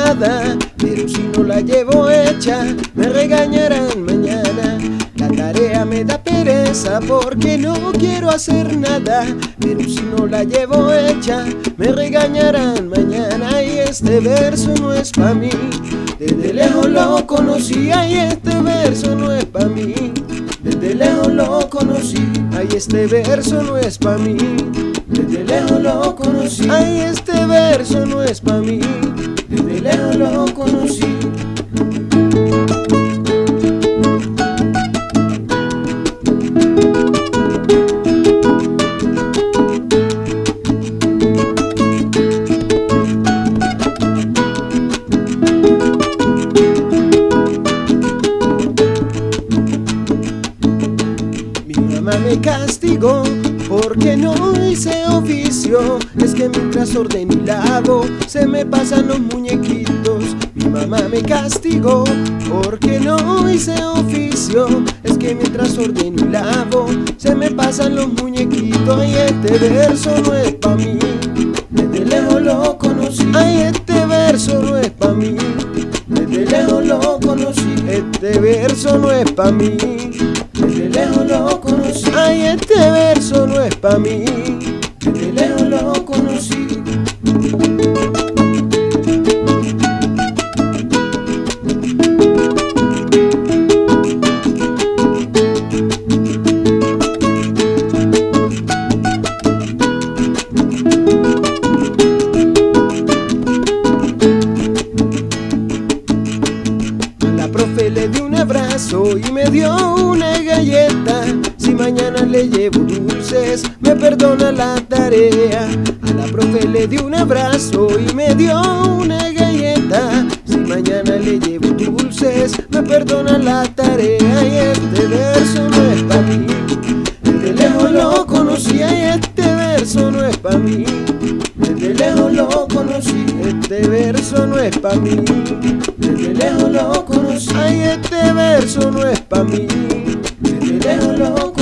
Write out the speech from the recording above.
nada, pero si no la llevo hecha, me regañarán mañana. La tarea me da pereza porque no quiero hacer nada, pero si no la llevo hecha, me regañarán mañana. Y este verso no es pa' mí, desde lejos lo conocí. Ay, este verso no es pa' mí, desde lejos lo conocí. Ay, este verso no es pa' mí, desde lejos lo conocí. Ay, este verso no es pa' mí, desde lejos lo conocí. Mamá me castigó porque no hice oficio. Es que mientras ordeno y lavo se me pasan los muñequitos. Mi mamá me castigó porque no hice oficio. Es que mientras ordeno y lavo se me pasan los muñequitos. Ay, este verso no es pa' mí, desde lejos lo conocí. Ay, este verso no es pa' mí, desde lejos lo conocí. Este verso no es pa' mí, desde lejos lo conocí. Ay, este verso no es pa' mí, desde lejos lo conocí. A la profe le di un abrazo y me dio una galleta. Si mañana le llevo dulces, me perdona la tarea. A la profe le di un abrazo y me dio una galleta. Si mañana le llevo dulces, me perdona la tarea. Y este verso no es pa' mí, desde lejos lo conocí. Y este verso no es pa' mí, desde lejos lo conocí. Este verso no es pa' mí, desde lejos lo conocí. Ay, este verso no es pa' mí, desde lejos lo conocí.